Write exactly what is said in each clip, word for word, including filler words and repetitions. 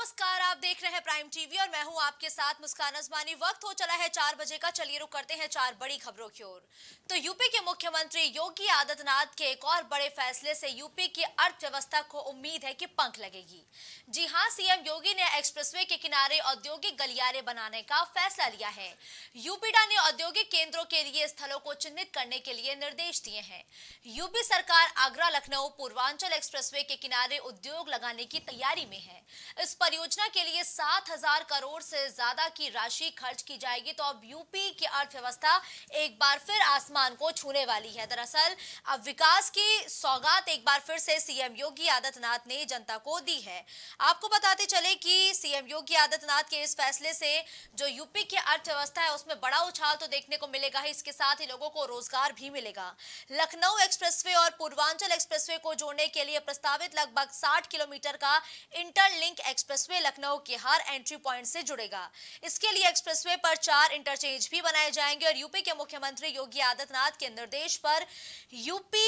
नमस्कार, आप देख रहे हैं प्राइम टीवी और मैं हूं आपके साथ मुस्कान अजमानी। वक्त हो चला है चार बजे का। चलिए रुक करते हैं चार बड़ी खबरों की ओर। तो यूपी के मुख्यमंत्री योगी आदित्यनाथ के एक और बड़े फैसले से यूपी की अर्थव्यवस्था को उम्मीद है कि पंख लगेगी। जी हां, सीएम योगी ने एक्सप्रेसवे के किनारे औद्योगिक गलियारे बनाने का फैसला लिया है। यूपीडा ने औद्योगिक केंद्रों के लिए स्थलों को चिन्हित करने के लिए निर्देश दिए हैं। यूपी सरकार आगरा लखनऊ पूर्वांचल एक्सप्रेसवे के किनारे उद्योग लगाने की तैयारी में है। इस परियोजना के लिए सात हजार करोड़ से ज्यादा की राशि खर्च की जाएगी। तो अब यूपी की अर्थव्यवस्था एक बार फिर आसमान को छूने वाली है। दरअसल अब विकास की सौगात एक बार फिर से सीएम योगी आदित्यनाथ ने जनता को दी है। आपको बताते चले कि सीएम योगी आदित्यनाथ के इस फैसले से जो यूपी की अर्थव्यवस्था है उसमें बड़ा उछाल तो देखने को मिलेगा ही, इसके साथ ही लोगों को रोजगार भी मिलेगा। लखनऊ एक्सप्रेसवे और पूर्वांचल एक्सप्रेसवे को जोड़ने के लिए प्रस्तावित लगभग साठ किलोमीटर का इंटरलिंक एक्सप्रेसवे लखनऊ के हर एंट्री पॉइंट से जुड़ेगा। इसके लिए एक्सप्रेसवे पर चार इंटरचेंज भी बनाए जाएंगे और यूपी के मुख्यमंत्री योगी आदित्यनाथ के निर्देश पर UP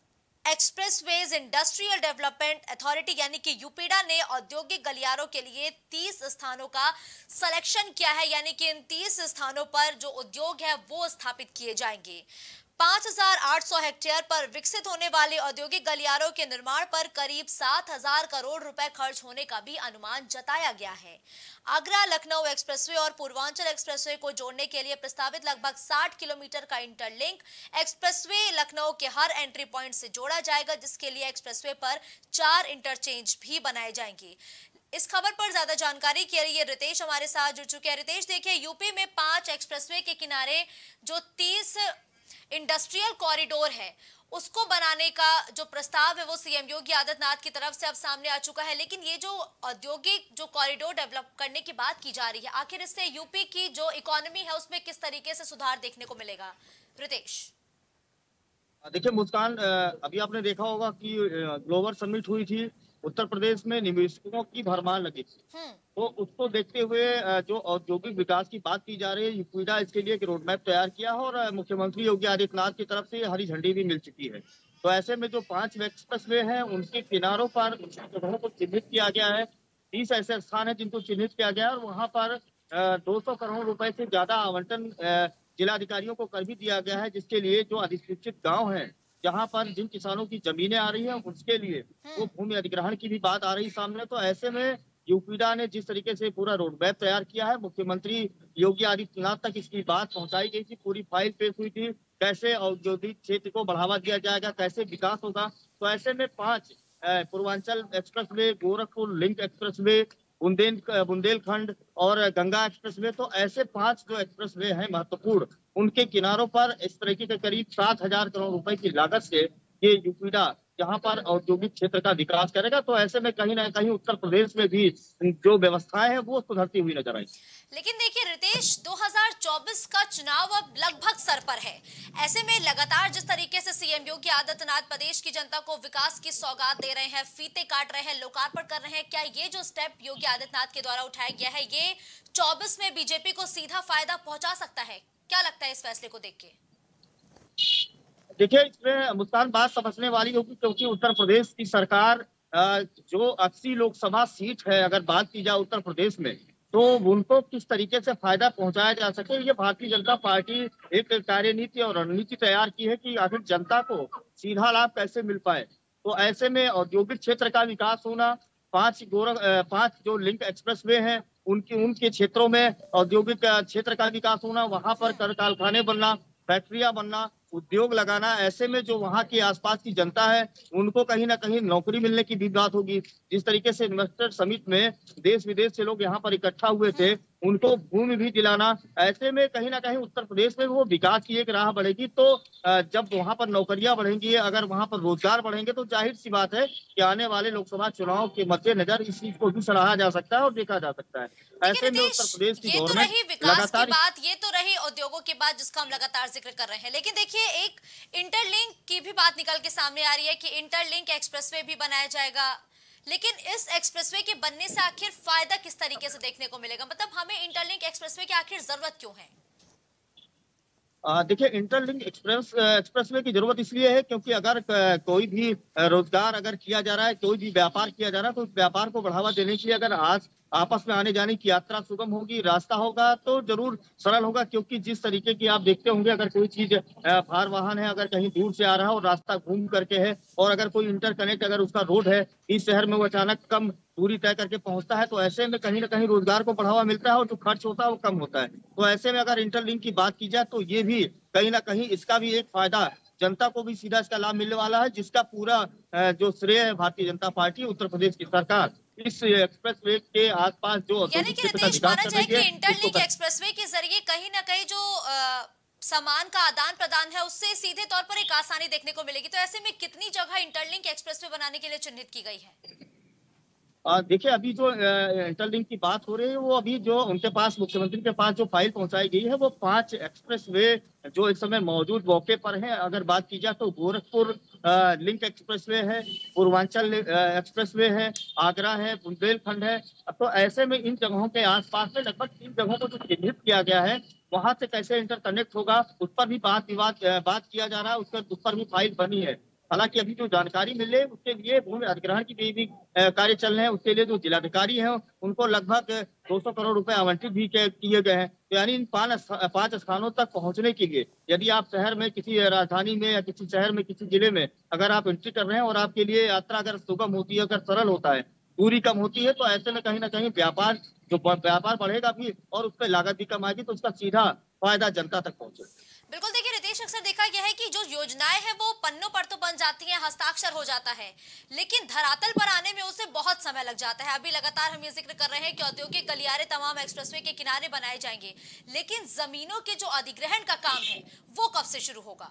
expressways industrial development authority यानी कि यूपीडा ने औद्योगिक गलियारों के लिए तीस स्थानों का सिलेक्शन किया है। यानी कि इन तीस स्थानों पर जो उद्योग है वो स्थापित किए जाएंगे। पाँच हजार आठ सौ हेक्टेयर पर विकसित होने वाले औद्योगिक गलियारों के निर्माण पर करीब सात हजार करोड़ रुपए खर्च होने का भी अनुमान जताया गया है। आगरा लखनऊ एक्सप्रेसवे और पूर्वांचल एक्सप्रेसवे को जोड़ने के लिए प्रस्तावित लगभग साठ किलोमीटर का इंटरलिंक एक्सप्रेसवे लखनऊ के हर एंट्री पॉइंट से जोड़ा जाएगा, जिसके लिए एक्सप्रेसवे पर चार इंटरचेंज भी बनाए जाएंगे। इस खबर पर ज्यादा जानकारी के लिए रितेश हमारे साथ जुड़ चुके हैं। रितेश, देखिए यूपी में पांच एक्सप्रेसवे के किनारे जो तीस इंडस्ट्रियल कॉरिडोर है उसको बनाने का जो प्रस्ताव है वो सीएम योगी आदित्यनाथ की तरफ से अब सामने आ चुका है। लेकिन ये जो औद्योगिक जो कॉरिडोर डेवलप करने की बात की जा रही है, आखिर इससे यूपी की जो इकोनॉमी है उसमें किस तरीके से सुधार देखने को मिलेगा? रितेश, देखिए मुस्कान, अभी आपने देखा होगा कि ग्लोबल समिट हुई थी उत्तर प्रदेश में, निवेशकों की भरमार लगी थी। तो उसको देखते हुए जो औद्योगिक विकास की बात की जा रही है, यूपीडा इसके लिए एक रोड मैप तैयार किया है और मुख्यमंत्री योगी आदित्यनाथ की तरफ से हरी झंडी भी मिल चुकी है। तो ऐसे में जो पांच एक्सप्रेसवे हैं उनके किनारों पर जगहों को चिन्हित किया गया है। तीस ऐसे स्थान है जिनको चिन्हित किया गया है और वहाँ पर दो सौ करोड़ रुपए से ज्यादा आवंटन जिलाधिकारियों को कर भी दिया गया है, जिसके लिए जो अधिसूचित गाँव है जहाँ पर जिन किसानों की जमीनें आ रही है उसके लिए वो भूमि अधिग्रहण की भी बात आ रही सामने। तो ऐसे में यूपीडा ने जिस तरीके से पूरा रोड मैप तैयार किया है, मुख्यमंत्री योगी आदित्यनाथ तक इसकी बात पहुंचाई गई थी, पूरी फाइल पेश हुई थी, कैसे औद्योगिक क्षेत्र को बढ़ावा दिया जाएगा, कैसे विकास होगा। तो ऐसे में पांच Purvanchal expressway, Gorakhpur link expressway, Bundel Bundelkhand और गंगा एक्सप्रेसवे, तो ऐसे पांच जो एक्सप्रेसवे हैं महत्वपूर्ण, उनके किनारों पर इस तरीके के करीब सात हजार करोड़ रुपए की लागत से ये यूपीडा जहां पर औद्योगिक क्षेत्र का विकास करेगा। तो ऐसे में कहीं ना कहीं उत्तर प्रदेश में भी जो व्यवस्थाएं हैं वो सुधरती हुई नजर आई। लेकिन देखिए रितेश, दो हज़ार चौबीस का चुनाव अब लगभग सर पर है। ऐसे में लगातार जिस तरीके से सीएम योगी आदित्यनाथ प्रदेश की जनता को विकास की सौगात दे रहे हैं, फीते काट रहे हैं, लोकार्पण कर रहे हैं, क्या ये जो स्टेप योगी आदित्यनाथ के द्वारा उठाया गया है ये चौबीस में बीजेपी को सीधा फायदा पहुंचा सकता है? क्या लगता है इस फैसले को देख के? देखिए, इसमें मुस्कान बात समझने वाली होगी, क्योंकि उत्तर प्रदेश की सरकार जो अस्सी लोकसभा सीट है, अगर बात की जाए उत्तर प्रदेश में, तो उनको किस तरीके से फायदा पहुंचाया जा सके, ये भारतीय जनता पार्टी एक कार्यनीति और रणनीति तैयार की है कि आखिर जनता को सीधा लाभ कैसे मिल पाए। तो ऐसे में औद्योगिक क्षेत्र का विकास होना, पांच गोरख पांच जो लिंक एक्सप्रेसवे हैं उनके उनके क्षेत्रों में औद्योगिक क्षेत्र का विकास होना, वहां पर कारखाने बनना, फैक्ट्रियां बनना, उद्योग लगाना, ऐसे में जो वहाँ की आसपास की जनता है उनको कहीं ना कहीं नौकरी मिलने की भी बात होगी। जिस तरीके से इन्वेस्टर समिट में देश विदेश से लोग यहाँ पर इकट्ठा हुए थे, उनको भूमि भी दिलाना, ऐसे में कहीं ना कहीं उत्तर प्रदेश में वो विकास की एक राह बढ़ेगी। तो जब वहाँ पर नौकरियां बढ़ेंगी, अगर वहाँ पर रोजगार बढ़ेंगे, तो जाहिर सी बात है कि आने वाले लोकसभा चुनाव के मद्देनजर इस चीज को भी सराहा जा सकता है और देखा जा सकता है। ऐसे में उत्तर प्रदेश की गवर्नमेंट लगातार, ये तो रही उद्योगों की बात जिसका हम लगातार जिक्र कर रहे हैं, लेकिन देखिए एक इंटरलिंक की भी बात निकल के सामने आ रही है कि इंटरलिंक एक्सप्रेसवे भी बनाया जाएगा। लेकिन इस एक्सप्रेसवे के बनने से आखिर फायदा किस तरीके से देखने को मिलेगा? मतलब हमें इंटरलिंक एक्सप्रेसवे की आखिर जरूरत क्यों है? देखिए, इंटरलिंक एक्सप्रेस एक्सप्रेसवे की जरूरत इसलिए है क्योंकि अगर कोई भी रोजगार अगर किया जा रहा है, कोई भी व्यापार किया जा रहा है, तो उस व्यापार को बढ़ावा देने के लिए अगर आज आपस में आने जाने की यात्रा सुगम होगी, रास्ता होगा तो जरूर सरल होगा, क्योंकि जिस तरीके की आप देखते होंगे, अगर कोई चीज भार वाहन है, अगर कहीं दूर से आ रहा है और रास्ता घूम करके है, और अगर कोई इंटरकनेक्ट अगर उसका रोड है इस शहर में, वो अचानक कम दूरी तय करके पहुंचता है, तो ऐसे में कहीं ना कहीं रोजगार को बढ़ावा मिलता है और जो खर्च होता है वो कम होता है। तो ऐसे में अगर इंटरलिंक की बात की जाए तो ये भी कहीं ना कहीं इसका भी एक फायदा, जनता को भी सीधा इसका लाभ मिलने वाला है, जिसका पूरा जो श्रेय है भारतीय जनता पार्टी उत्तर प्रदेश की सरकार इस एक्सप्रेस वे के आसपास जो यानी कि रितेश माना जाए कि इंटरलिंक एक्सप्रेसवे के जरिए कहीं ना कहीं जो आ, सामान का आदान प्रदान है उससे सीधे तौर पर एक आसानी देखने को मिलेगी। तो ऐसे में कितनी जगह इंटरलिंक एक्सप्रेसवे बनाने के लिए चिन्हित की गई है? देखिए, अभी जो इंटरलिंक की बात हो रही है वो अभी जो उनके पास, मुख्यमंत्री के पास जो फाइल पहुंचाई गई है वो पांच एक्सप्रेस वे जो इस समय मौजूद मौके पर है। अगर बात की जाए तो गोरखपुर लिंक एक्सप्रेस वे है, पूर्वांचल एक्सप्रेस वे है, आगरा है, बुंदेलखंड है। तो ऐसे में इन जगहों के आसपास में लगभग तीन जगहों को जो चिन्हित किया गया है, वहां से कैसे इंटरकनेक्ट होगा उस पर भी बात विवाद बात किया जा रहा है, उस पर उस पर भी फाइल बनी है। हालांकि अभी जो जानकारी मिल रही है उसके लिए भूमि अधिग्रहण की भी कार्य चल रहे हैं। उसके लिए जो जिलाधिकारी हैं उनको लगभग दो सौ करोड़ रुपए आवंटित भी किए गए हैं। तो यानी इन पांच पांच स्थानों तक पहुंचने के लिए यदि आप शहर में, किसी राजधानी में या किसी शहर में, किसी जिले में अगर आप एंट्री कर रहे हैं और आपके लिए यात्रा अगर सुगम होती है, अगर सरल होता है, दूरी कम होती है, तो ऐसे में कहीं ना कहीं व्यापार जो व्यापार बढ़ेगा भी और उस पर लागत भी कम आएगी, तो उसका सीधा फायदा जनता तक पहुंचे। बिल्कुल, देखिए रितेश, अक्सर देखा गया है कि जो योजनाएं हैं वो पन्नों पर तो बन जाती हैं, हस्ताक्षर हो जाता है, लेकिन धरातल पर आने में उसे बहुत समय लग जाता है। अभी लगातार हम ये जिक्र कर रहे हैं कि औद्योगिक गलियारे तमाम एक्सप्रेसवे के किनारे बनाए जाएंगे, लेकिन जमीनों के जो अधिग्रहण का काम है वो कब से शुरू होगा?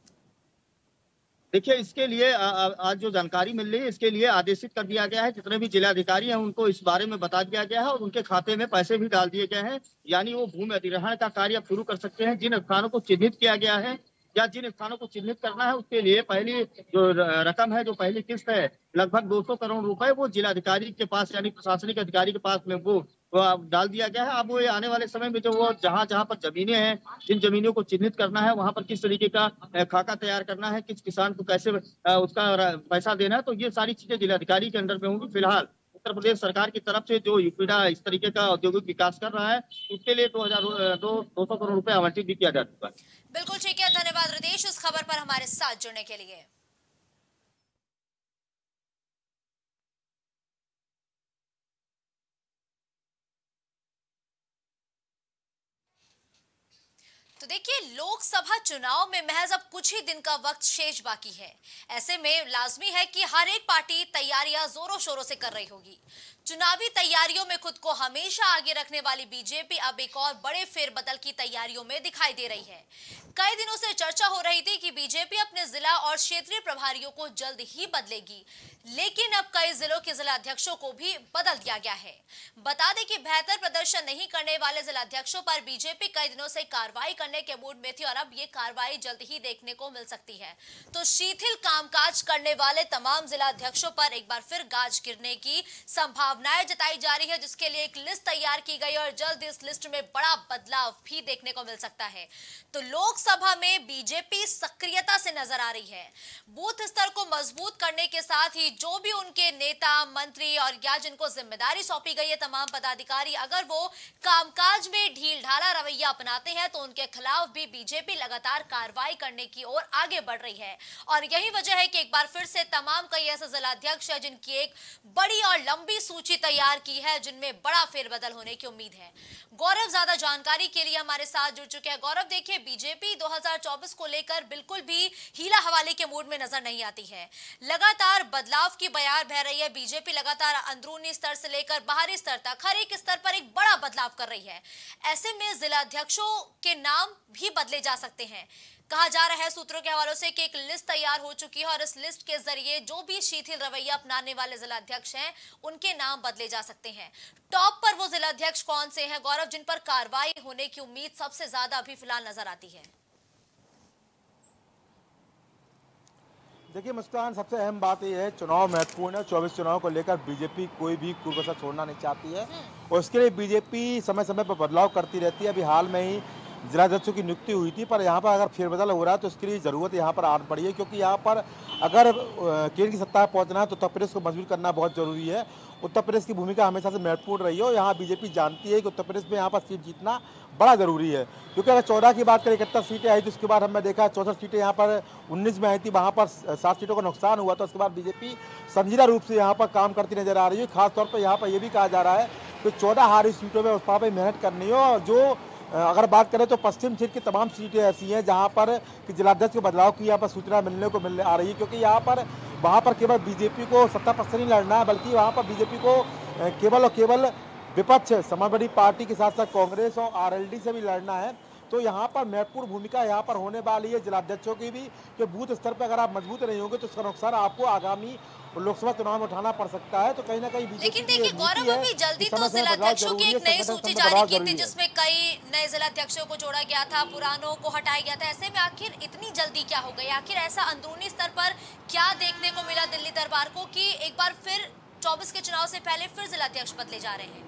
देखिए, इसके लिए आज जो जानकारी मिल रही है, इसके लिए आदेशित कर दिया गया है, जितने भी जिलाधिकारी हैं उनको इस बारे में बता दिया गया है और उनके खाते में पैसे भी डाल दिए गए हैं। यानी वो भूमि अधिग्रहण का कार्य अब शुरू कर सकते हैं। जिन स्थानों को चिन्हित किया गया है या जिन स्थानों को चिन्हित करना है, उसके लिए पहली जो रकम है, जो पहली किस्त है लगभग दो सौ करोड़ रुपए, वो जिलाधिकारी के पास यानी प्रशासनिक अधिकारी के पास में वो डाल दिया गया है। अब वो आने वाले समय में जो वो जहां जहां पर जमीनें हैं, जिन जमीनों को चिन्हित करना है, वहां पर किस तरीके का खाका तैयार करना है, किस किसान को कैसे उसका पैसा देना है, तो ये सारी चीजें जिलाधिकारी के अंडर में होंगी। फिलहाल उत्तर प्रदेश सरकार की तरफ से जो यूपीडा इस तरीके का औद्योगिक विकास कर रहा है, उसके लिए दो हजार दो दो सौ करोड़ रुपए आवंटित भी किया जा चुका है। बिल्कुल ठीक है, धन्यवाद रितेश इस खबर पर हमारे साथ जुड़ने के लिए। तो देखिए, लोकसभा चुनाव में महज अब कुछ ही दिन का वक्त शेष बाकी है। ऐसे में लाजमी है कि हर एक पार्टी तैयारियां जोरों शोरों से कर रही होगी। चुनावी तैयारियों में खुद को हमेशा आगे रखने वाली बीजेपी अब एक और बड़े फेरबदल की तैयारियों में दिखाई दे रही है। कई दिनों से चर्चा हो रही थी कि बीजेपी अपने जिला और क्षेत्रीय प्रभारियों को जल्द ही बदलेगी, लेकिन अब कई जिलों के जिला अध्यक्षों को भी बदल दिया गया है। बता दें कि बेहतर प्रदर्शन नहीं करने वाले जिला अध्यक्षों पर बीजेपी कई दिनों से कार्रवाई करने के मूड में थी और अब ये कार्रवाई जल्द ही देखने को मिल सकती है। तो शिथिल कामकाज करने वाले तमाम जिला अध्यक्षों पर एक बार फिर गाज गिरने की संभावनाएं जताई जा रही है, जिसके लिए एक लिस्ट तैयार की गई और जल्द इस लिस्ट में बड़ा बदलाव भी देखने को मिल सकता है। तो लोकसभा में बीजेपी सक्रियता से नजर आ रही है। बूथ स्तर को मजबूत करने के साथ ही जो भी उनके नेता, मंत्री और या जिनको जिम्मेदारी सौंपी गई है, तमाम पदाधिकारी, अगर वो कामकाज में ढील ढाला रवैया अपनाते हैं तो उनके खिलाफ भी बीजेपी लगातार कार्रवाई करने की ओर आगे बढ़ रही है। और यही वजह है कि एक बार फिर से तमाम कई ऐसे जिलाध्यक्ष हैं जिनकी एक बड़ी और लंबी सूची तैयार की है, जिनमें बड़ा फेरबदल होने की उम्मीद है। गौरव ज्यादा जानकारी के लिए हमारे साथ जुड़ चुके हैं। गौरव, देखिए, बीजेपी दो हज़ार चौबीस को लेकर बिल्कुल भी हीला हवाले के मूड में नजर नहीं आती है। लगातार बदलाव की बयार बह रही है। बीजेपी लगातार अंदरूनी स्तर से लेकर बाहरी स्तर तक हर एक स्तर पर एक बड़ा बदलाव कर रही है। ऐसे में जिला अध्यक्षों के नाम भी बदले जा सकते हैं। कहा जा रहा है सूत्रों के हवालों से कि एक लिस्ट तैयार हो चुकी है और इस लिस्ट के जरिए जो भी शिथिल रवैया अपनाने वाले जिलाध्यक्ष हैं उनके नाम बदले जा सकते हैं। टॉप पर वो जिलाध्यक्ष कौन से हैं गौरव, जिन पर कार्रवाई होने की उम्मीद सबसे ज्यादा अभी फिलहाल नजर आती है? देखिए मुस्कान, सबसे अहम बात यह है, चुनाव महत्वपूर्ण है। चौबीस चुनाव को लेकर बीजेपी कोई भी कुर्बसा छोड़ना नहीं चाहती है और उसके लिए बीजेपी समय समय पर बदलाव करती रहती है। अभी हाल में ही जिलाध्यक्षों की नियुक्ति हुई थी, पर यहाँ पर अगर फेरबदल हो रहा है तो इसके लिए ज़रूरत यहाँ पर आ पड़ी है, क्योंकि यहाँ पर अगर केंद्र की सत्ता में पहुँचना है तो उत्तर प्रदेश को मजबूत करना बहुत ज़रूरी है। उत्तर प्रदेश की भूमिका हमेशा से महत्वपूर्ण रही है और यहाँ बीजेपी जानती है कि उत्तर प्रदेश में यहाँ पर सीट जीतना बड़ा ज़रूरी है, क्योंकि अगर चौदह की बात करें, इकहत्तर सीटें आई थी, उसके बाद हमने देखा चौसठ सीटें यहाँ पर उन्नीस में आई थी, वहाँ पर सात सीटों का नुकसान हुआ था। उसके बाद बीजेपी संजीदा रूप से यहाँ पर काम करती नजर आ रही है। खासतौर पर यहाँ पर यह भी कहा जा रहा है कि चौदह हारी सीटों में उस पर मेहनत करनी है, और जो अगर बात करें तो पश्चिम क्षेत्र की तमाम सीटें ऐसी हैं जहां पर कि जिलाध्यक्ष के बदलाव की यहाँ पर सूचना मिलने को मिल आ रही है, क्योंकि यहाँ पर वहां पर केवल बीजेपी को सत्ता पक्ष से नहीं लड़ना है, बल्कि वहां पर बीजेपी को केवल और केवल विपक्ष समाजवादी पार्टी के साथ साथ कांग्रेस और आरएलडी से भी लड़ना है। तो यहाँ पर महत्वपूर्ण भूमिका यहाँ पर होने वाली है जिलाध्यक्षों की भी, कि बूथ स्तर पर अगर आप मजबूत नहीं होंगे तो उसका नुकसान आपको आगामी लोकसभा चुनाव में उठाना पड़ सकता है। तो कहीं ना कहीं लेकिन देखिए गौरव, अभी जल्दी तो जिलाध्यक्षों की एक नई सूची जारी की थी जिसमें कई नए जिलाध्यक्षों को जोड़ा गया था, पुरानों को हटाया गया था। ऐसे में आखिर इतनी जल्दी क्या हो गई? आखिर ऐसा अंदरूनी स्तर पर क्या देखने को मिला दिल्ली दरबार को कि एक बार फिर चौबीस के चुनाव से पहले फिर जिलाध्यक्ष बदले जा रहे हैं?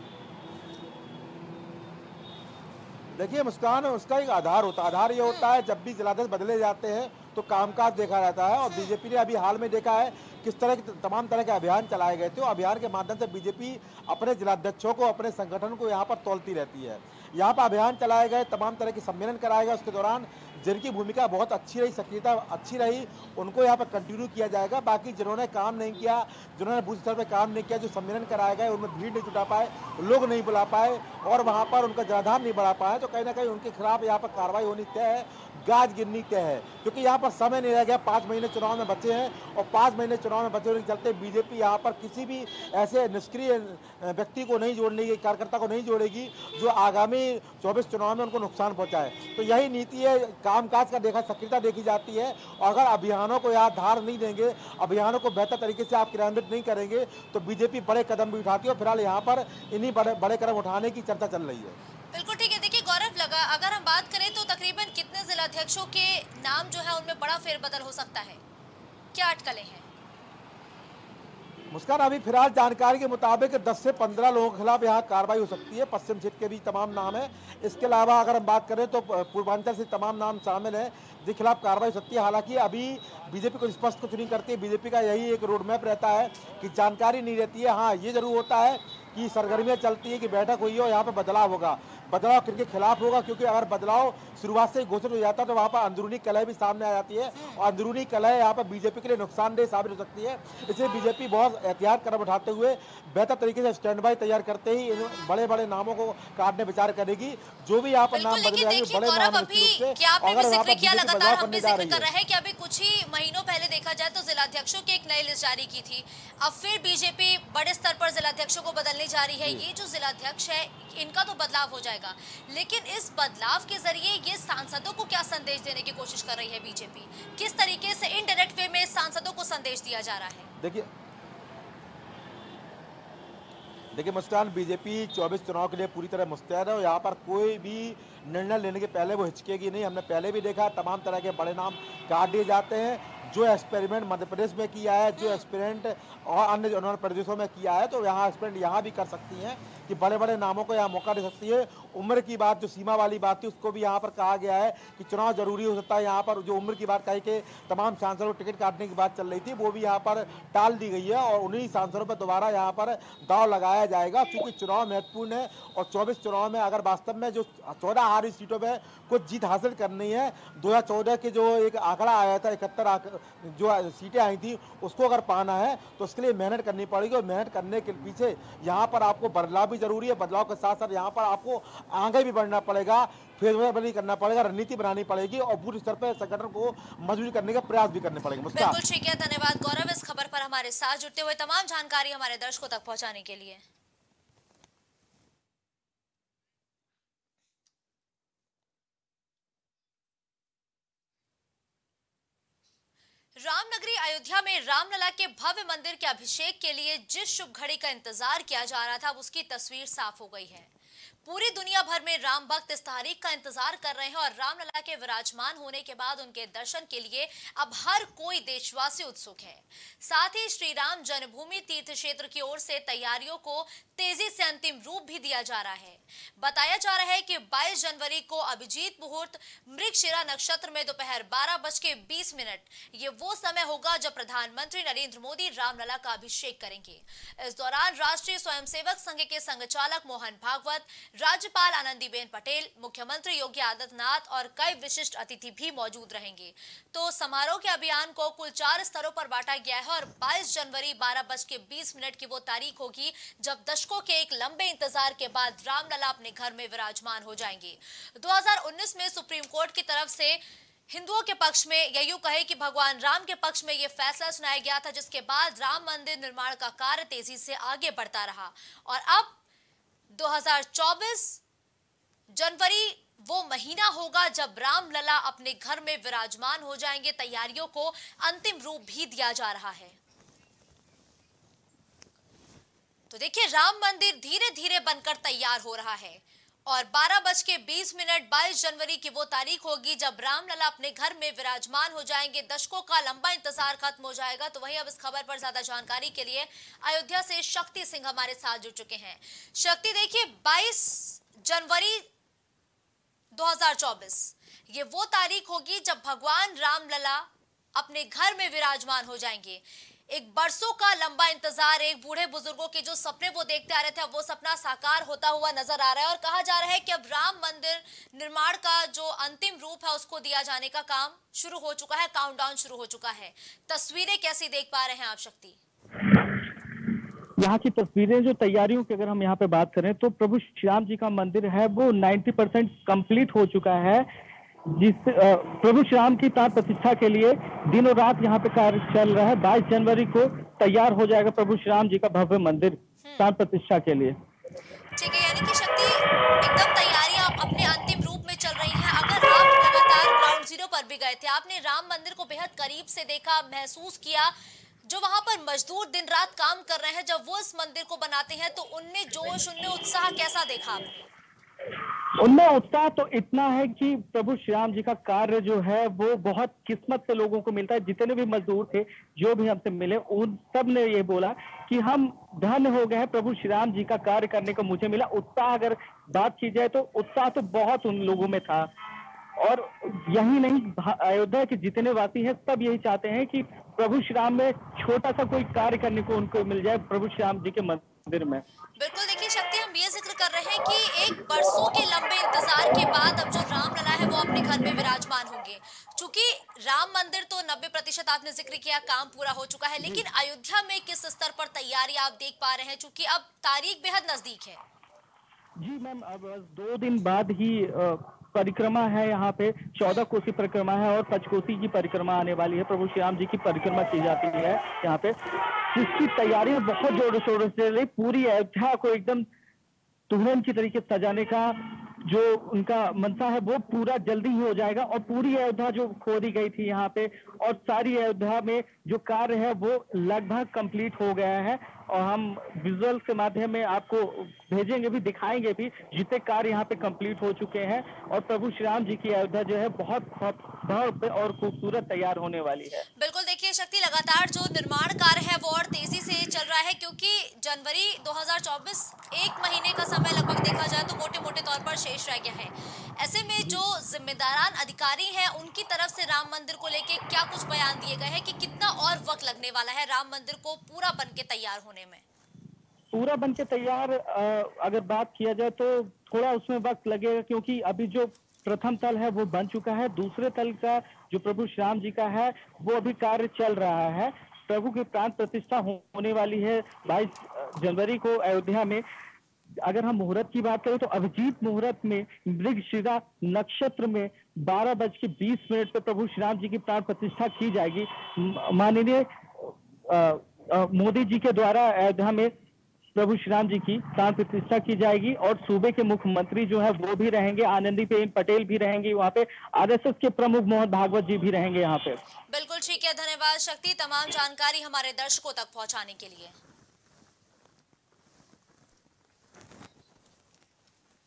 देखिए मुस्कान, उसका एक आधार होता है। आधार ये होता है जब भी जिलाध्यक्ष बदले जाते हैं तो कामकाज देखा जाता है, और बीजेपी ने अभी हाल में देखा है किस तरह के तमाम तरह के अभियान चलाए गए थे। अभियान के माध्यम से बीजेपी अपने जिलाध्यक्षों को, अपने संगठन को यहाँ पर तोलती रहती है। यहाँ पर अभियान चलाए गए, तमाम तरह के सम्मेलन कराए गए, उसके दौरान जिनकी भूमिका बहुत अच्छी रही, सक्रियता अच्छी रही, उनको यहाँ पर कंटिन्यू किया जाएगा। बाकी जिन्होंने काम नहीं किया, जिन्होंने बूथ स्तर पर काम नहीं किया, जो सम्मेलन कराए गए उनमें भीड़ नहीं जुटा पाए, लोग नहीं बुला पाए और वहाँ पर उनका जनाधार नहीं बढ़ा पाए, तो कहीं ना कहीं उनके खिलाफ यहाँ पर कार्रवाई होनी तय है, गाज गिरनी तय है। क्योंकि यहाँ पर समय नहीं रह गया, पाँच महीने चुनाव में बचे हैं, और पाँच महीने चुनाव में बचे होने के चलते बीजेपी यहाँ पर किसी भी ऐसे निष्क्रिय व्यक्ति को नहीं जोड़ने, कार्यकर्ता को नहीं जोड़ेगी जो आगामी चौबीस चुनाव में उनको नुकसान पहुँचाए। तो यही नीति है, कामकाज का देखा सक्रियता देखी जाती है, और अगर अभियानों को यहाँ धार नहीं देंगे, अभियानों को बेहतर तरीके से आप क्रियान्वित नहीं करेंगे तो बीजेपी बड़े कदम भी उठाती है। फिलहाल यहाँ पर इन्हीं बड़े बड़े कदम उठाने की चर्चा चल रही है। बिल्कुल ठीक है। देखिए गौरव, लगा अगर हम बात करें तो तकरीबन कितने जिलाध्यक्षों के नाम जो है उनमें बड़ा फेरबदल हो सकता है? क्या अटकलें हैं? मुस्कान, अभी फिलहाल जानकारी के मुताबिक दस से पंद्रह लोगों के खिलाफ यहाँ कार्रवाई हो सकती है। पश्चिम क्षेत्र के भी तमाम नाम है। इसके अलावा अगर हम बात करें तो पूर्वांचल से तमाम नाम शामिल हैं जिनके खिलाफ कार्रवाई हो सकती है। हालांकि अभी बीजेपी को स्पष्ट कुछ नहीं करती है। बीजेपी का यही एक रोड मैप रहता है कि जानकारी नहीं रहती है। हाँ, ये जरूर होता है कि सरगर्मियाँ चलती है कि बैठक हुई है और यहाँ पर बदलाव होगा। बदलाव किनके खिलाफ होगा, क्योंकि अगर बदलाव शुरुआत से घोषित हो जाता है तो वहाँ पर अंदरूनी कलह भी सामने आ जाती है, और अंदरूनी कलह यहाँ पर बीजेपी के लिए नुकसानदेह साबित हो सकती है। इसलिए बीजेपी बहुत एहतियात कदम उठाते हुए बेहतर तरीके से स्टैंड बाई तैयार करते ही बड़े बड़े नामों को काटने विचार करेगी। जो भी यहाँ पर नाम बदले जाएंगे बड़े नाम, लगातार हम भी जिक्र कर रहे हैं कि अभी कुछ ही महीनों पहले देखा जाए तो जिलाध्यक्षों की एक नई लिस्ट जारी की थी। अब फिर बीजेपी बड़े स्तर पर जिलाध्यक्षों को बदलने जा रही है। ये जो जिलाध्यक्ष है इनका तो बदलाव हो जाएगा, लेकिन इस बदलाव के जरिए ये सांसदों को क्या संदेश देने की कोशिश कर रही है बीजेपी? किस तरीके से इनडायरेक्ट वे में सांसदों को संदेश दिया जा रहा है? देखिए देखिए मुस्कान, बीजेपी चौबीस चुनाव के लिए पूरी तरह मुस्तैद है और यहाँ पर कोई भी निर्णय लेने के पहले वो हिचकेगी नहीं। हमने पहले भी देखा तमाम तरह के बड़े नाम काट दिए जाते हैं। जो एक्सपेरिमेंट मध्य प्रदेश में किया है, जो एक्सपेरिमेंट और अन्य उन्होंने प्रदेशों में किया है, तो यहाँ एक्सपेरिमेंट यहाँ भी कर सकती हैं कि बड़े बड़े नामों को यहाँ मौका दे सकती है। उम्र की बात, जो सीमा वाली बात थी, उसको भी यहाँ पर कहा गया है कि चुनाव जरूरी हो सकता है। यहाँ पर जो उम्र की बात कही कि तमाम सांसदों को टिकट काटने की बात चल रही थी, वो भी यहाँ पर टाल दी गई है और उन्हीं सांसदों पर दोबारा यहाँ पर दाव लगाया जाएगा। क्योंकि चुनाव महत्वपूर्ण है और चौबीस चुनाव में अगर वास्तव में जो चौदह हारी सीटों में कुछ जीत हासिल करनी है, दो हजार चौदह के जो एक आंकड़ा आया था, इकहत्तर जो सीटें आई थी, उसको अगर पाना है तो उसके लिए मेहनत करनी पड़ेगी। और मेहनत करने के पीछे यहाँ पर आपको बदलाव भी जरूरी है। बदलाव के साथ साथ यहाँ पर आपको आगे भी बढ़ना पड़ेगा, फेरबदल करना पड़ेगा, रणनीति बनानी पड़ेगी और बूथ स्तर पर संगठन को मजबूत करने का प्रयास भी करने पड़ेंगे। बिल्कुल ठीक है, धन्यवाद गौरव इस खबर पर हमारे साथ जुड़ते हुए तमाम जानकारी हमारे दर्शकों तक पहुंचाने के लिए। रामनगरी अयोध्या में रामलला के भव्य मंदिर के अभिषेक के लिए जिस शुभ घड़ी का इंतजार किया जा रहा था, उसकी तस्वीर साफ हो गई है। पूरी दुनिया भर में राम भक्त इस तारीख का इंतजार कर रहे हैं और रामलला के विराजमान होने के बाद उनके दर्शन के लिए अब हर कोई देशवासी उत्सुक है। साथ ही श्री राम जन्मभूमि तीर्थ क्षेत्र की ओर से तैयारियों को तेजी से अंतिम रूप भी दिया जा रहा है। बताया जा रहा है कि बाईस जनवरी को अभिजीत मुहूर्त मृगशिरा नक्षत्र में दोपहर बारह बज के बीस मिनट ये वो समय होगा जब प्रधानमंत्री नरेंद्र मोदी रामलला का अभिषेक करेंगे। इस दौरान राष्ट्रीय स्वयंसेवक संघ के संघचालक मोहन भागवत, राज्यपाल आनंदीबेन पटेल, मुख्यमंत्री योगी आदित्यनाथ और कई विशिष्ट अतिथि भी मौजूद रहेंगे। तो समारोह के अभियान को कुल चार स्तरों पर बांटा गया है और बाईस जनवरी बारह बज के बीस मिनट की वो तारीख होगी जब दशकों के एक लंबे इंतजार के बाद रामलला अपने घर में विराजमान हो जाएंगे। दो हज़ार उन्नीस में सुप्रीम कोर्ट की तरफ से हिंदुओं के पक्ष में या यूं कहे कि भगवान राम के पक्ष में यह फैसला सुनाया गया था, जिसके बाद राम मंदिर निर्माण का कार्य तेजी से आगे बढ़ता रहा और अब दो हज़ार चौबीस जनवरी वो महीना होगा जब रामलला अपने घर में विराजमान हो जाएंगे। तैयारियों को अंतिम रूप भी दिया जा रहा है। तो देखिए, राम मंदिर धीरे धीरे बनकर तैयार हो रहा है और बारह बज के बीस मिनट बाईस जनवरी की वो तारीख होगी जब रामलला अपने घर में विराजमान हो जाएंगे। दशकों का लंबा इंतजार खत्म हो जाएगा। तो वहीं अब इस खबर पर ज्यादा जानकारी के लिए अयोध्या से शक्ति सिंह हमारे साथ जुड़ चुके हैं। शक्ति, देखिए, बाईस जनवरी दो हज़ार चौबीस ये वो तारीख होगी जब भगवान रामलला अपने घर में विराजमान हो जाएंगे। एक बरसों का लंबा इंतजार, एक बूढ़े बुजुर्गों के जो सपने वो देखते आ रहे थे, अब वो सपना साकार होता हुआ नजर आ रहा है और कहा जा रहा है कि अब राम मंदिर निर्माण का जो अंतिम रूप है उसको दिया जाने का काम शुरू हो चुका है, काउंटडाउन शुरू हो चुका है। तस्वीरें कैसी देख पा रहे हैं आप शक्ति? यहाँ की तस्वीरें, जो तैयारियों की अगर हम यहाँ पे बात करें तो प्रभु श्री राम जी का मंदिर है वो नब्बे परसेंट कंप्लीट हो चुका है, जिस प्रभु श्री राम की प्राण प्रतिष्ठा के लिए दिनों रात यहाँ पे कार्य चल रहा है। बाईस जनवरी को तैयार हो जाएगा प्रभु श्री राम जी का भव्य मंदिर प्राण प्रतिष्ठा के लिए। ठीक है, यानी कि शक्ति एकदम तैयारियां अपने अंतिम रूप में चल रही हैं। अगर आप लगातार ग्राउंड जीरो पर भी गए थे, आपने राम मंदिर को बेहद करीब से देखा, महसूस किया, जो वहां पर मजदूर दिन रात काम कर रहे हैं, जब वो इस मंदिर को बनाते हैं तो उनमें जोश, उनमें उत्साह कैसा देखा आपने? उनमें उत्साह तो इतना है कि प्रभु श्री राम जी का कार्य जो है वो बहुत किस्मत से लोगों को मिलता है। जितने भी मजदूर थे, जो भी हमसे मिले, उन सब ने ये बोला कि हम धन्य हो गए हैं, प्रभु श्री राम जी का कार्य करने को मुझे मिला। उत्साह अगर बात की जाए तो उत्साह तो बहुत उन लोगों में था। और यही नहीं, अयोध्या के जितने वासी हैं सब यही चाहते हैं कि प्रभु श्री राम में छोटा सा कोई कार्य करने को उनको मिल जाए प्रभु श्री राम जी के मंदिर में। बिल्कुल, देखिए शक्ति, हम ये जिक्र कर रहे हैं कि एक बरसों के लंबे इंतजार के बाद अब जो रामलला है वो अपने घर में विराजमान होंगे। चूंकि राम मंदिर तो नब्बे प्रतिशत आपने जिक्र किया काम पूरा हो चुका है, लेकिन अयोध्या में किस स्तर पर तैयारी आप देख पा रहे हैं, चूंकि अब तारीख बेहद नजदीक है? जी मैम, अब दो दिन बाद ही परिक्रमा है, यहाँ पे चौदह कोसी परिक्रमा है और पंचकोसी की परिक्रमा आने वाली है। प्रभु श्री राम जी की परिक्रमा की जाती है यहाँ पे, जिसकी तैयारियां बहुत जोरों शोरों से रही। पूरी अयोध्या को एकदम दुल्हन की तरीके सजाने का जो उनका मनसा है वो पूरा जल्दी ही हो जाएगा। और पूरी अयोध्या जो खोदी गई थी यहाँ पे, और सारी अयोध्या में जो कार्य है वो लगभग कंप्लीट हो गया है। और हम विजुअल के माध्यम में आपको भेजेंगे भी, दिखाएंगे भी, जितने कार्य यहाँ पे कंप्लीट हो चुके हैं। और प्रभु श्री राम जी की अयोध्या जो है बहुत भव्य और खूबसूरत तैयार होने वाली है। बिल्कुल, देखिए शक्ति, लगातार जो निर्माण कार्य है वो और तेजी से चल रहा है, क्योंकि जनवरी दो हज़ार चौबीस एक महीने का समय लगभग देखा जाए तो मोटे मोटे तौर पर शेष रह गया है। ऐसे में जो जिम्मेदारान अधिकारी हैं उनकी तरफ से राम मंदिर को लेके क्या कुछ बयान दिए गए हैं कि कितना और वक्त लगने वाला है राम मंदिर को पूरा बन के तैयार होने में? पूरा बन के तैयार अगर बात किया जाए तो थोड़ा उसमें वक्त लगेगा, क्योंकि अभी जो प्रथम तल है वो बन चुका है। दूसरे तल का जो प्रभु श्री राम जी का है वो अभी कार्य चल रहा है। प्रभु की प्राण प्रतिष्ठा होने वाली है बाईस जनवरी को अयोध्या में। अगर हम मुहूर्त की बात करें तो अभिजीत मुहूर्त में मृगशिरा नक्षत्र में बारह बज के बीस मिनट पर प्रभु श्री राम जी की प्राण प्रतिष्ठा की जाएगी। माननीय मोदी जी के द्वारा अयोध्या में प्रभु श्री राम जी की प्राण प्रतिष्ठा की जाएगी। और सूबे के मुख्यमंत्री जो है वो भी रहेंगे, आनंदीबेन पटेल भी रहेंगे वहाँ पे, आरएसएस के प्रमुख मोहन भागवत जी भी रहेंगे यहाँ पे। बिल्कुल ठीक है, धन्यवाद शक्ति, तमाम जानकारी हमारे दर्शकों तक पहुँचाने के लिए।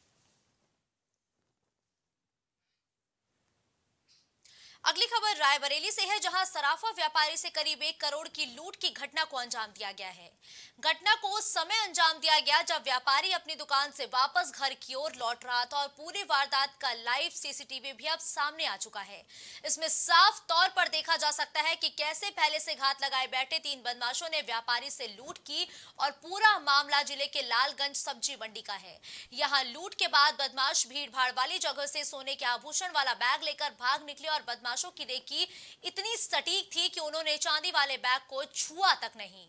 अगली खबर रायबरेली से है, जहां सराफा व्यापारी से करीब एक करोड़ की लूट की घटना को अंजाम दिया गया है। घटना को उस समय अंजाम दिया गया जब व्यापारी अपनी दुकान से वापस घर की ओर लौट रहा था और पूरी वारदात का लाइव सीसीटीवी भी अब सामने आ चुका है। इसमें साफ तौर पर देखा जा सकता है कि कैसे पहले से घात लगाए बैठे तीन बदमाशों ने व्यापारी से लूट की और पूरा मामला जिले के लालगंज सब्जी मंडी का है। यहाँ लूट के बाद बदमाश भीड़ भाड़ वाली जगह से सोने के आभूषण वाला बैग लेकर भाग निकले और बदमाश की रेकी इतनी सटीक थी कि उन्होंने चांदी वाले बैग को छुआ तक नहीं।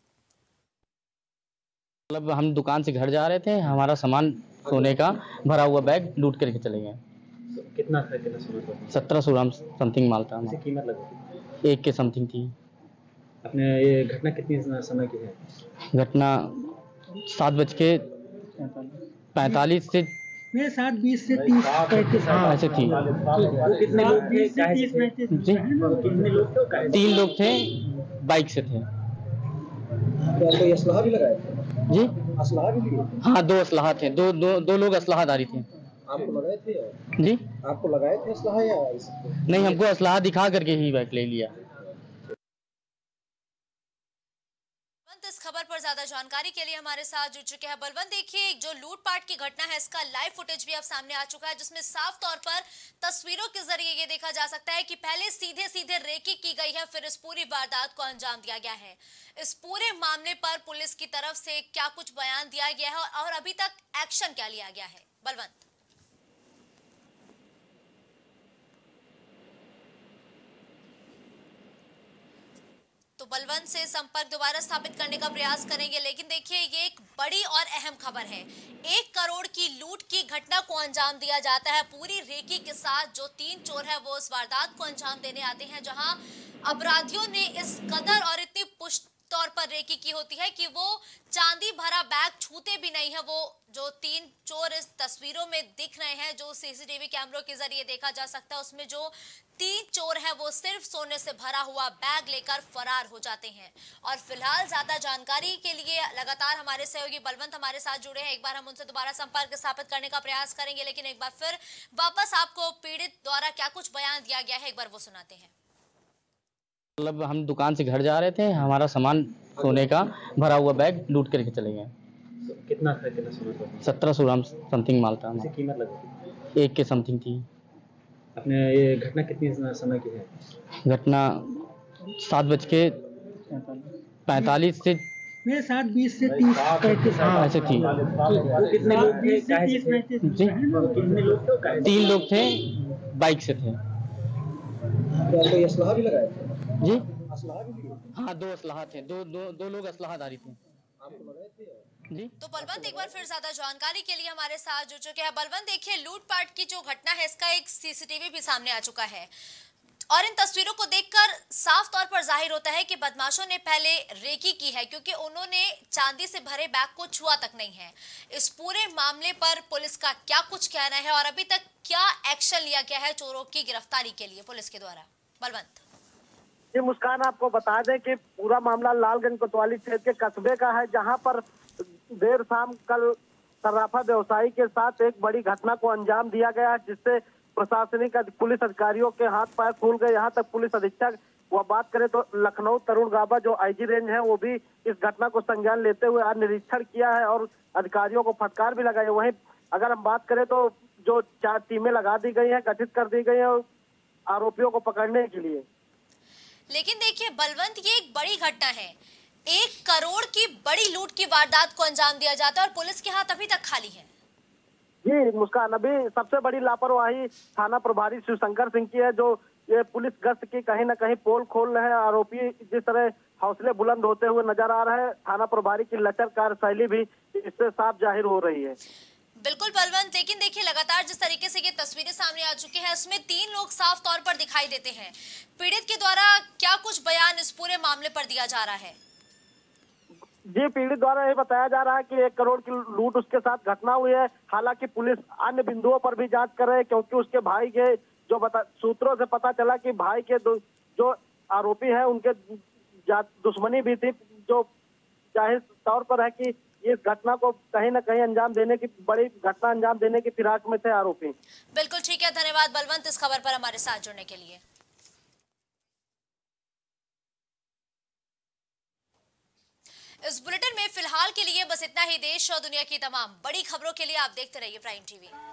मतलब हम दुकान से घर जा रहे थे, हमारा सामान सोने का भरा हुआ बैग लूट करके चले गए। कितना था? कितना सोना था? सत्रह सौ ग्राम समथिंग माल था। कीमत लगी एक के समथिंग थी। अपने ये घटना कितनी समय की है? घटना सात बज के पैंतालीस से सात बीस से तीस पैंतीस हाँ ऐसे थी। कितने लोग थे? जी कितने लोग थे? तीन लोग थे, बाइक से थे। कोई असलाहा भी लगाए थे? जी असलाहा भी लिए? हाँ दो असलाहा थे, दो दो दो लोग असलाहाधारी थे। आपको लगाए थे? जी आपको लगाए थे असलाहा या? नहीं, हमको असलाहा दिखा करके ही बैग ले लिया। इस खबर पर ज्यादा जानकारी के लिए हमारे साथ जुड़ चुके हैं बलवंत। देखिए, जो लूटपाट की घटना है इसका लाइव फुटेज भी अब सामने आ चुका है, जिसमें साफ तौर पर तस्वीरों के जरिए ये देखा जा सकता है कि पहले सीधे सीधे रेकी की गई है, फिर इस पूरी वारदात को अंजाम दिया गया है। इस पूरे मामले पर पुलिस की तरफ से क्या कुछ बयान दिया गया है और अभी तक एक्शन क्या लिया गया है? बलवंत। तो बलवंत से संपर्क दोबारा स्थापित करने का प्रयास करेंगे, लेकिन देखिए ये एक बड़ी और अहम खबर है। एक करोड़ की लूट की घटना को अंजाम दिया जाता है पूरी रेकी के साथ। जो तीन चोर है वो इस वारदात को अंजाम देने आते हैं, जहां अपराधियों ने इस कदर और इतनी पुष्ट तौर पर रेकी की होती है कि वो चांदी भरा बैग छूते भी नहीं है। वो जो तीन चोर इस तस्वीरों में दिख रहे हैं, जो सीसीटीवी कैमरों के जरिए देखा जा सकता है, उसमें जो तीन चोर हैं वो सिर्फ सोने से भरा हुआ बैग लेकर फरार हो जाते हैं। और फिलहाल ज्यादा जानकारी के लिए लगातार हमारे सहयोगी बलवंत हमारे साथ जुड़े हैं। एक बार हम उनसे दोबारा संपर्क स्थापित करने का प्रयास करेंगे, लेकिन एक बार फिर वापस आपको पीड़ित द्वारा क्या कुछ बयान दिया गया है एक बार वो सुनाते हैं। मतलब हम दुकान से घर जा रहे थे, हमारा सामान सोने का भरा हुआ बैग लूट करके चले गए। कितना था? कितना सोना था? सत्रह सौ ग्राम समथिंग माल था। कीमत लगी एक के समथिंग थी। अपने ये घटना कितनी समय की है? घटना सात बज के पैंतालीस से सात बीस से तीस पैंतीस हाँ ऐसे थी। कितने लोग थे? जी कितने लोग थे? तीन लोग थे, बाइक से थे। कोई असलाहा भी लगाए थे? जी असलाहा भी लिए? हाँ दो असलाहा थे, दो दो दो लोग असलाहाधारी थे। आपको लगाए थे? जी तो बलवंत एक बार फिर ज्यादा जानकारी के लिए हमारे साथ जुड़ चुके हैं। बलवंत, देखिए लूटपाट की जो घटना है इसका एक सीसीटीवी भी सामने आ चुका है और इन तस्वीरों को देखकर साफ तौर पर जाहिर होता है कि बदमाशों ने पहले रेकी की है, क्योंकि उन्होंने चांदी से भरे बैग को छुआ तक नहीं है। इस पूरे मामले पर पुलिस का क्या कुछ कहना है और अभी तक क्या एक्शन लिया गया है चोरों की गिरफ्तारी के लिए पुलिस के द्वारा? बलवंत। ये मुस्कान, आपको बता दें कि पूरा मामला लालगंज कोतवाली क्षेत्र के कस्बे का है, जहां पर देर शाम कल सराफा व्यवसायी के साथ एक बड़ी घटना को अंजाम दिया गया, जिससे प्रशासनिक पुलिस अधिकारियों के हाथ पैर फूल गए। यहाँ तक पुलिस अधीक्षक वो बात करें तो लखनऊ तरुण गाबा जो आईजी रेंज है, वो भी इस घटना को संज्ञान लेते हुए आज निरीक्षण किया है और अधिकारियों को फटकार भी लगाई है। वहीं अगर हम बात करें तो जो चार टीमें लगा दी गई है, गठित कर दी गई है आरोपियों को पकड़ने के लिए। लेकिन देखिए बलवंत, ये एक बड़ी घटना है। एक करोड़ की बड़ी लूट की वारदात को अंजाम दिया जाता है और पुलिस के हाथ अभी तक खाली है। जी मुस्कान, अभी सबसे बड़ी लापरवाही थाना प्रभारी शिवशंकर सिंह की है, जो ये पुलिस गश्त की कहीं ना कहीं पोल खोल रहे हैं। आरोपी जिस तरह हौसले बुलंद होते हुए नजर आ रहे हैं, थाना प्रभारी की लचर कार्यशैली भी इससे साफ जाहिर हो रही है। बिल्कुल बलवंत, लेकिन देखिए लगातार जिस तरीके से ये तस्वीरें सामने आ चुकी हैं, इसमें तीन लोग साफ तौर पर दिखाई देते हैं। पीड़ित के द्वारा क्या कुछ बयान इस पूरे मामले पर दिया जा रहा है? जी, पीड़ित द्वारा ये बताया जा रहा है कि एक करोड़ की लूट उसके साथ घटना हुई है। हालांकि पुलिस अन्य बिंदुओं पर भी जांच कर रहे हैं, क्योंकि उसके भाई के जो बता सूत्रों से पता चला कि भाई के जो आरोपी हैं उनके दुश्मनी भी थी, जो जाहिर तौर पर है कि इस घटना को कहीं ना कहीं अंजाम देने की बड़ी घटना अंजाम देने की फिराक में थे आरोपी। बिल्कुल ठीक है, धन्यवाद बलवंत इस खबर पर हमारे साथ जुड़ने के लिए। इस बुलेटिन में फिलहाल के लिए बस इतना ही। देश और दुनिया की तमाम बड़ी खबरों के लिए आप देखते रहिए प्राइम टीवी।